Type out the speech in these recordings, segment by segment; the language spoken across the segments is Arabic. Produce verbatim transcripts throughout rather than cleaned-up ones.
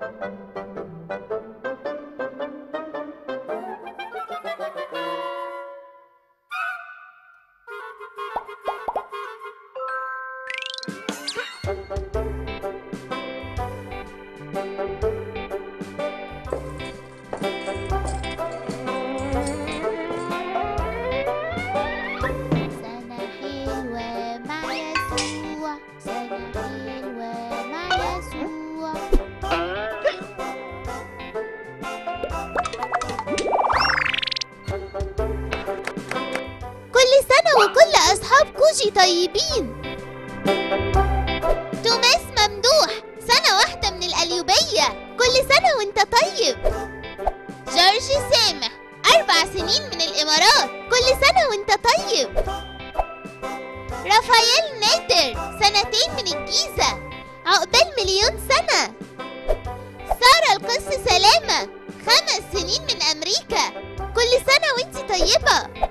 وكل أصحاب كوجي طيبين. توماس ممدوح، سنة واحدة من القليوبية، كل سنة وانت طيب. جورج سامح، أربع سنين من الإمارات، كل سنة وانت طيب. رافائيل نادر، سنتين من الجيزة، عقبال مليون سنة. سارة القس سلامة، خمس سنين من أمريكا، كل سنة وانت طيبة.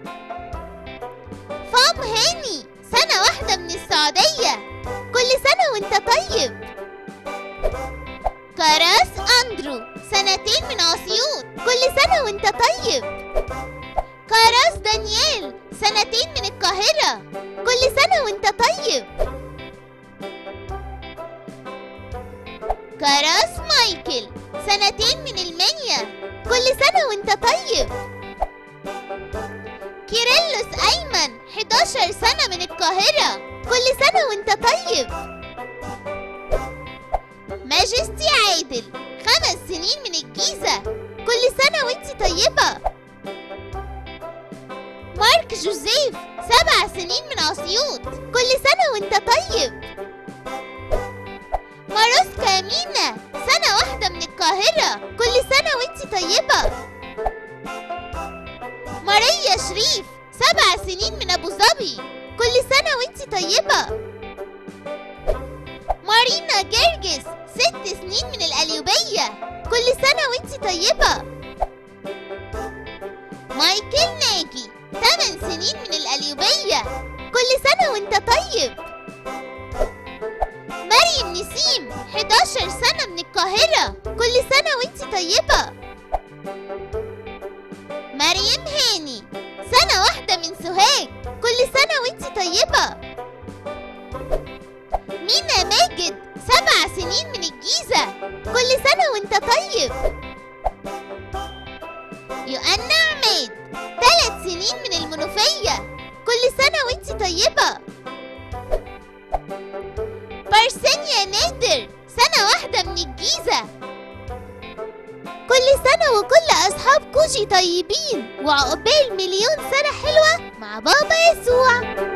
فام هاني، سنة واحدة من السعودية، كل سنة وانت طيب. كراس أندرو، سنتين من أسيوط، كل سنة وانت طيب. كراس دانيال، سنتين من القاهرة، كل سنة وانت طيب. كراس مايكل، سنتين من المنيا، كل سنة وانت طيب. كيرلس أيمن، حداشر سنة من القاهرة، كل سنة وانت طيب. ماجستي عادل، خمس سنين من الجيزة، كل سنة وانت طيبة. مارك جوزيف، سبع سنين من أسيوط، كل سنة وانت طيب. ماروسكا مينا، سنة واحدة من القاهرة، كل سنة وانت طيبة. ماريا شريف، سبع سنين من أبو ظبي، كل سنة وانت طيبة. مارينا جرجس، ست سنين من القليوبية، كل سنة وانت طيبة. مايكل ناجي، ثمان سنين من القليوبية، كل سنة وانت طيب. مريم نسيم، حداشر سنة من القاهرة، كل سنة وانت طيبة. مريم هاني، سنة واحدة من سوهاج، كل سنة وانت طيبة. مينا ماجد، سبع سنين من الجيزة، كل سنة وانت طيب. يوأنا عماد، ثلاث سنين من المنوفية، كل سنة وانت طيبة. بارسينيا نادر، سنة واحدة من الجيزة. كل سنة وكل أصحاب كوجي طيبين، وعقبال مليون سنة حلوة مع بابا يسوع.